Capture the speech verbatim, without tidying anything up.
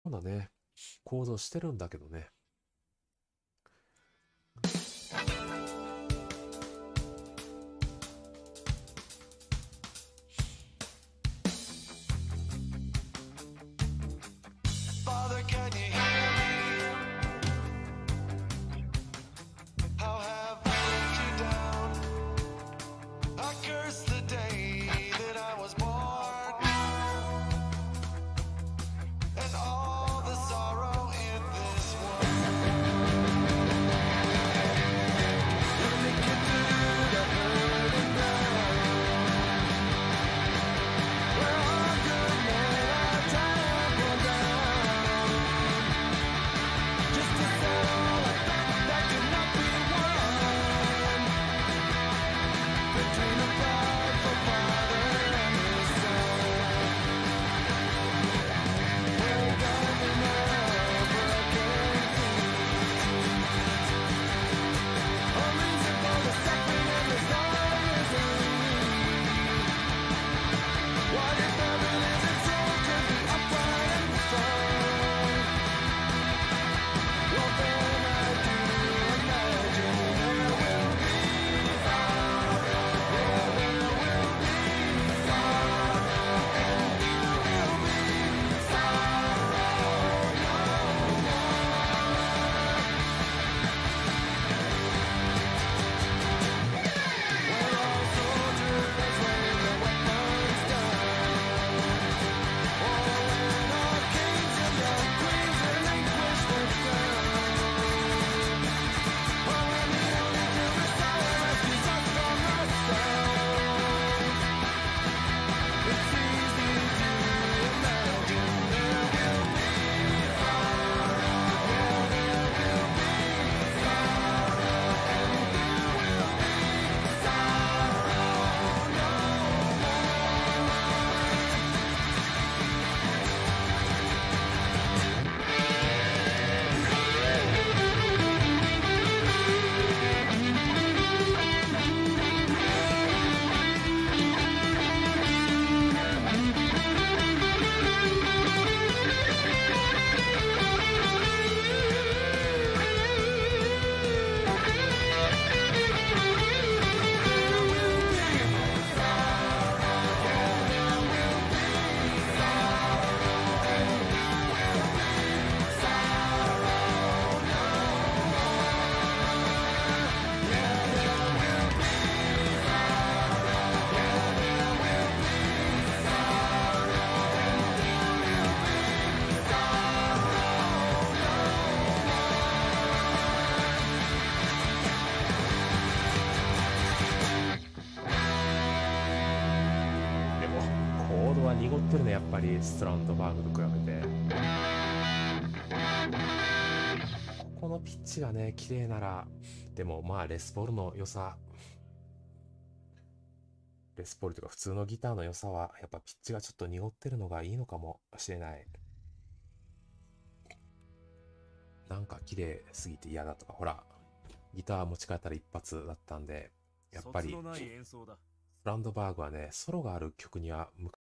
まだね、行動してるんだけどね。 Father, can you hear me? How have I let you down? I curse the day that I was born and all the sorrow in this world. Let me get through the hurt and pain. Where all good men are trampled down. Just to settle a bet that cannot be won. Between a prideful father and his son. We're going over a guarantee. A reason for the suffering and the misery. What if heaven isn't so to be upright and strong? Well then I do imagine there will be sorrow. Yeah, there will be sorrow. And there will be sorrow no more. When all soldiers lay their weapons down, or when all kings and their queens relinquish their crown, or when the only true Messiah rescues us from ourselves, it's easy to imagine there will be sorrow. Yeah, there will be sorrow, and there will be sorrow no でも、コードは濁ってるね、やっぱり、ストランドバーグと比べて。ここのピッチがね、綺麗なら、でもまあ、レスポールの良さ、レスポールというか普通のギターの良さは、やっぱピッチがちょっと濁ってるのがいいのかもしれない。なんか綺麗すぎて嫌だとか、ほら、ギター持ち帰ったら一発だったんで、やっぱり、 卒のない演奏だ。 ストランドバーグはね、ソロがある曲には向